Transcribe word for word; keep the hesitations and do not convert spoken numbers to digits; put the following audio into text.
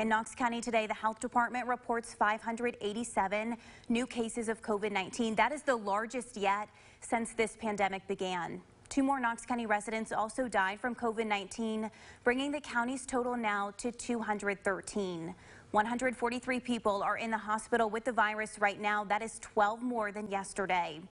In Knox County today, the health department reports five hundred eighty-seven new cases of COVID nineteen. That is the largest yet since this pandemic began. Two more Knox County residents also died from COVID nineteen, bringing the county's total now to two hundred thirteen. one hundred forty-three people are in the hospital with the virus right now. That is twelve more than yesterday.